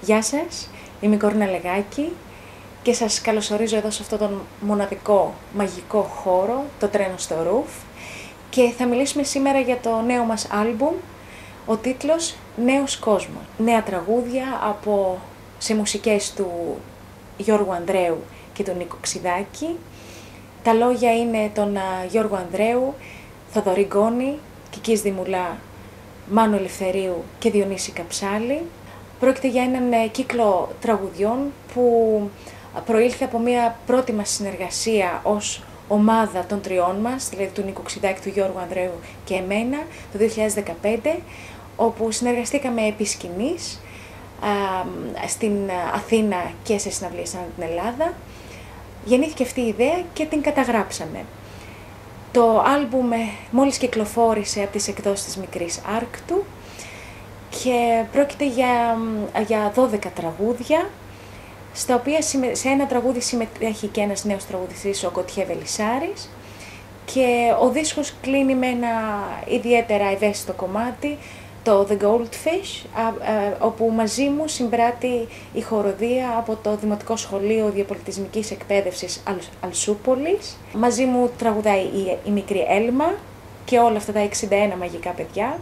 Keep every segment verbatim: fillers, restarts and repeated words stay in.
Γεια σας, είμαι η Κορίνα Λεγάκη και σας καλωσορίζω εδώ σε αυτόν τον μοναδικό μαγικό χώρο, το τρένο στο ρουφ, και θα μιλήσουμε σήμερα για το νέο μας άλμπουμ, ο τίτλος «Νέος κόσμος». Νέα τραγούδια από, σε μουσικές του Γιώργου Ανδρέου και του Νίκο Ξιδάκη. Τα λόγια είναι των Γιώργου Ανδρέου, Θοδωρή Γκόνη, Κικής Δημουλά, Μάνου Ελευθερίου και Διονύση Καψάλη. Πρόκειται για έναν κύκλο τραγουδιών που προήλθε από μια πρώτη μας συνεργασία ως ομάδα των τριών μας, δηλαδή του Νίκου Ξιδάκη, του Γιώργου Ανδρέου και εμένα, το δύο χιλιάδες δεκαπέντε, όπου συνεργαστήκαμε επί σκηνής στην Αθήνα και σε συναυλίες ανά την Ελλάδα. Γεννήθηκε αυτή η ιδέα και την καταγράψαμε. Το άλμπουμ μόλις κυκλοφόρησε από τις εκδόσεις της Μικρής Άρκτου και πρόκειται για, για δώδεκα τραγούδια, στα οποία σε ένα τραγούδι συμμετέχει και ένας νέος τραγουδιστής, ο Κωτιέ Βελισσάρης, και ο δίσκος κλείνει με ένα ιδιαίτερα ευαίσθητο κομμάτι, το The Goldfish, όπου μαζί μου συμπράττει η χοροδία από το Δημοτικό Σχολείο Διαπολιτισμικής Εκπαίδευσης Αλσούπολης. Μαζί μου τραγουδάει η, η μικρή Έλμα και όλα αυτά τα εξήντα ένα μαγικά παιδιά.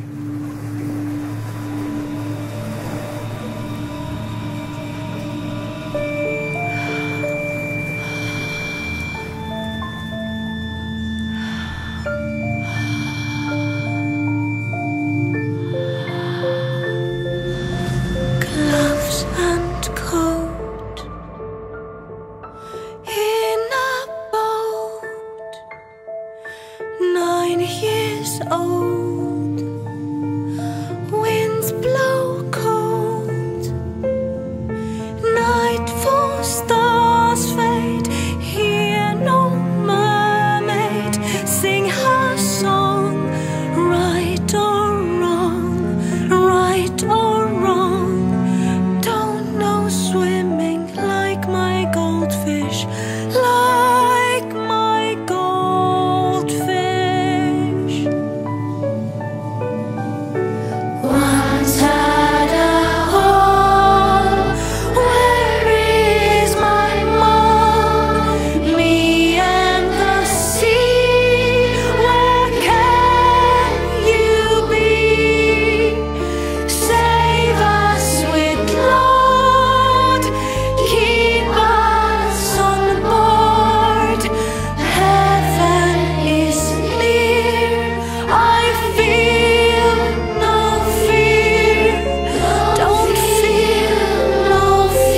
Old winds blow cold, nightfall stars fade, hear no mermaid sing her song. Right or wrong, right or wrong, don't know swimming like my goldfish, like my goldfish. Once had a home, where is my mom? Me and the sea, where can you be? Save us with Lord, keep us on board. Heaven is near, I feel no fear, don't feel no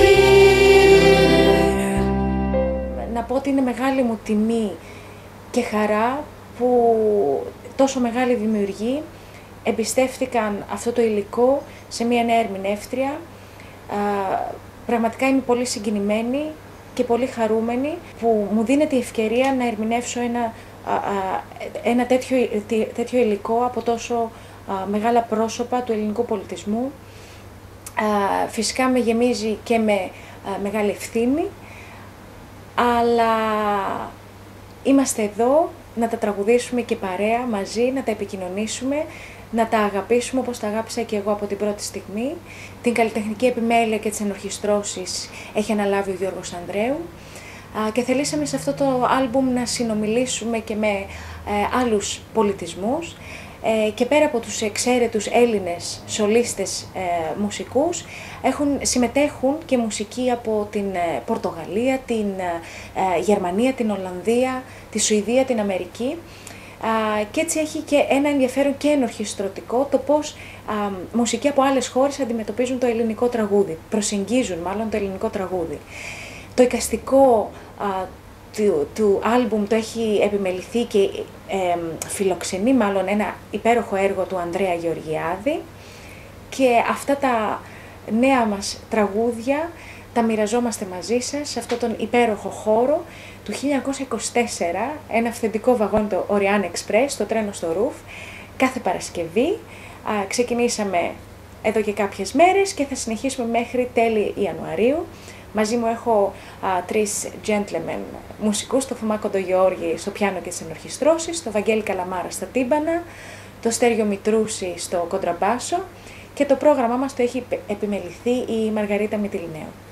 fear. Να πω ότι είναι μεγάλη μου τιμή και χαρά που τόσο μεγάλη δημιουργοί εμπιστεύτηκαν αυτό το υλικό σε μια νέα ερμηνεύτρια. Α, πραγματικά είμαι πολύ συγκινημένη και πολύ χαρούμενη που μου δίνεται η ευκαιρία να ερμηνεύσω ένα, α, α, ένα τέτοιο, τέτοιο υλικό από τόσο α, μεγάλα πρόσωπα του ελληνικού πολιτισμού. Α, φυσικά με γεμίζει και με α, μεγάλη ευθύνη, αλλά είμαστε εδώ να τα τραγουδήσουμε και παρέα μαζί, να τα επικοινωνήσουμε, να τα αγαπήσουμε όπως τα αγάπησα και εγώ από την πρώτη στιγμή. Την καλλιτεχνική επιμέλεια και τις ενορχιστρώσεις έχει αναλάβει ο Γιώργος Ανδρέου και θελήσαμε σε αυτό το άλμπουμ να συνομιλήσουμε και με ε, άλλους πολιτισμούς, ε, και πέρα από τους εξαίρετους Έλληνες σολίστες ε, μουσικούς έχουν, συμμετέχουν και μουσικοί από την ε, Πορτογαλία, την ε, Γερμανία, την Ολλανδία, τη Σουηδία, την Αμερική. Α, και έτσι έχει και ένα ενδιαφέρον και ενορχιστρωτικό το πώς α, μουσικοί από άλλες χώρες αντιμετωπίζουν το ελληνικό τραγούδι, προσεγγίζουν μάλλον το ελληνικό τραγούδι. Το εικαστικό α, του, του άλμπουμ το έχει επιμεληθεί και ε, φιλοξενεί μάλλον ένα υπέροχο έργο του Ανδρέα Γεωργιάδη, και αυτά τα νέα μας τραγούδια τα μοιραζόμαστε μαζί σας σε αυτόν τον υπέροχο χώρο του χίλια εννιακόσια είκοσι τέσσερα, ένα αυθεντικό βαγόνι, το Orient Express, το τρένο στο ρουφ, κάθε Παρασκευή. Α, ξεκινήσαμε εδώ και κάποιες μέρες και θα συνεχίσουμε μέχρι τέλη Ιανουαρίου. Μαζί μου έχω α, τρεις gentlemen μουσικούς, το Θωμά Κοντογεώργη στο πιάνο και τις ενορχιστρώσεις, το Βαγγέλη Καλαμάρα στα τύμπανα, το Στέργιο Μητρούση στο κοντραμπάσο και το πρόγραμμά μας το έχει επιμεληθεί η Μαργαρίτα Μητυλινέου.